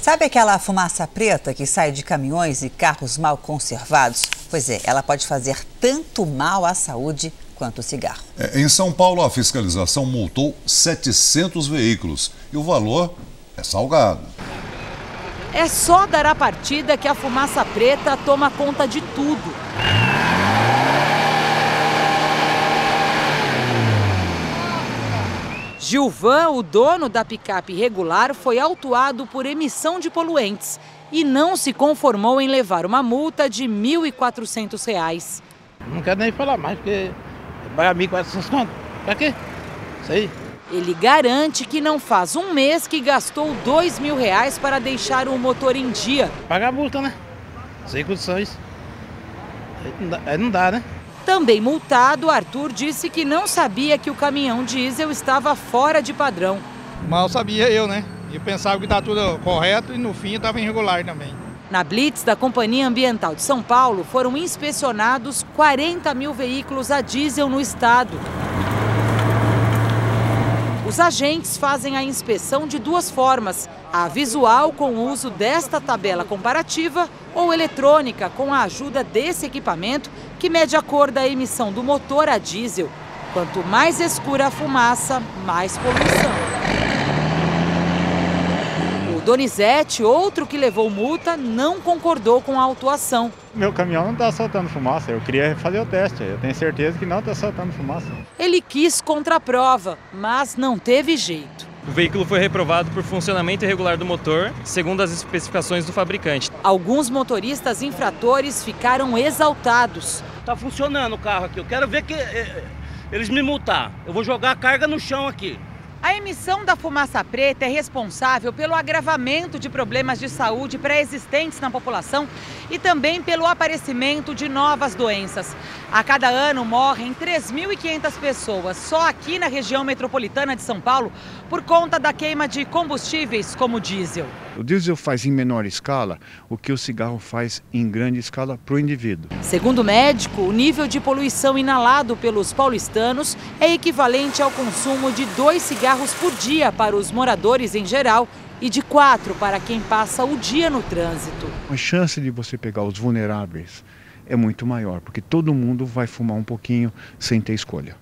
Sabe aquela fumaça preta que sai de caminhões e carros mal conservados? Pois é, ela pode fazer tanto mal à saúde quanto o cigarro. Em São Paulo, a fiscalização multou 700 veículos e o valor é salgado. É só dar a partida que a fumaça preta toma conta de tudo. Gilvan, o dono da picape irregular, foi autuado por emissão de poluentes e não se conformou em levar uma multa de R$ 1.400. Não quero nem falar mais, porque pagar 1.400 conto. Pra quê? Isso aí. Ele garante que não faz um mês que gastou R$ 2.000 para deixar o motor em dia. Pagar a multa, né? Sem condições. Aí não dá, né? Também multado, Arthur disse que não sabia que o caminhão diesel estava fora de padrão. Mal sabia eu, né? Eu pensava que estava tudo correto e no fim estava irregular também. Na blitz da Companhia Ambiental de São Paulo, foram inspecionados 40 mil veículos a diesel no estado. Os agentes fazem a inspeção de duas formas: a visual, com o uso desta tabela comparativa, ou eletrônica, com a ajuda desse equipamento que mede a cor da emissão do motor a diesel. Quanto mais escura a fumaça, mais poluição. O Donizete, outro que levou multa, não concordou com a autuação. Meu caminhão não está soltando fumaça, eu queria fazer o teste, eu tenho certeza que não está soltando fumaça. Ele quis contra a prova, mas não teve jeito. O veículo foi reprovado por funcionamento irregular do motor, segundo as especificações do fabricante. Alguns motoristas infratores ficaram exaltados. Tá funcionando o carro aqui, eu quero ver que eles me multar. Eu vou jogar a carga no chão aqui. A emissão da fumaça preta é responsável pelo agravamento de problemas de saúde pré-existentes na população e também pelo aparecimento de novas doenças. A cada ano morrem 3.500 pessoas só aqui na região metropolitana de São Paulo por conta da queima de combustíveis como diesel. O diesel faz em menor escala o que o cigarro faz em grande escala para o indivíduo. Segundo o médico, o nível de poluição inalado pelos paulistanos é equivalente ao consumo de 2 cigarros por dia para os moradores em geral e de 4 para quem passa o dia no trânsito. A chance de você pegar os vulneráveis é muito maior, porque todo mundo vai fumar um pouquinho sem ter escolha.